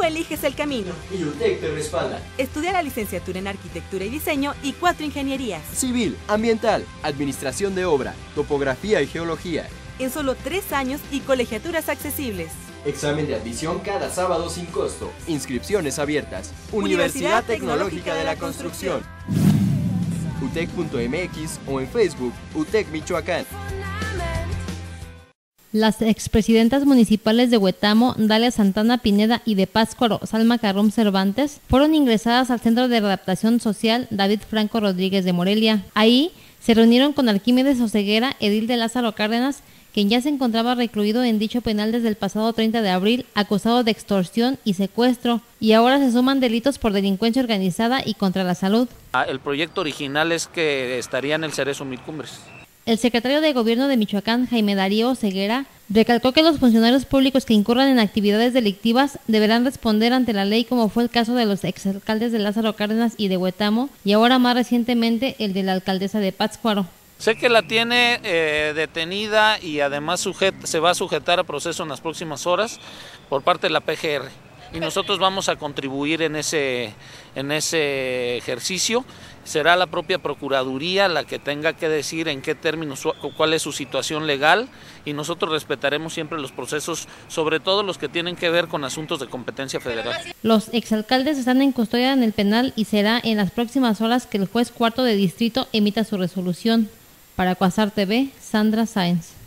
Tú eliges el camino. Y UTEC te respalda. Estudia la licenciatura en Arquitectura y Diseño y 4 ingenierías. Civil, ambiental, administración de obra, topografía y geología. En solo 3 años y colegiaturas accesibles. Examen de admisión cada sábado sin costo. Inscripciones abiertas. Universidad Tecnológica de la Construcción. UTEC.mx o en Facebook UTEC Michoacán. Las expresidentas municipales de Huetamo, Dalia Santana Pineda, y de Pátzcuaro, Salma Carrón Cervantes, fueron ingresadas al Centro de Readaptación Social David Franco Rodríguez de Morelia. Ahí se reunieron con Arquímedes Oseguera, edil de Lázaro Cárdenas, quien ya se encontraba recluido en dicho penal desde el pasado 30 de abril, acusado de extorsión y secuestro, y ahora se suman delitos por delincuencia organizada y contra la salud. El proyecto original es que estaría en el Cerezo Mil Cumbres. El secretario de Gobierno de Michoacán, Jaime Darío Oseguera, recalcó que los funcionarios públicos que incurran en actividades delictivas deberán responder ante la ley, como fue el caso de los exalcaldes de Lázaro Cárdenas y de Huetamo, y ahora más recientemente el de la alcaldesa de Pátzcuaro. Sé que la tiene detenida y además se va a sujetar a proceso en las próximas horas por parte de la PGR. Y nosotros vamos a contribuir en ese ejercicio. Será la propia Procuraduría la que tenga que decir en qué términos, cuál es su situación legal, y nosotros respetaremos siempre los procesos, sobre todo los que tienen que ver con asuntos de competencia federal. Los exalcaldes están en custodia en el penal y será en las próximas horas que el juez cuarto de distrito emita su resolución. Para Cuasar TV, Sandra Sáenz.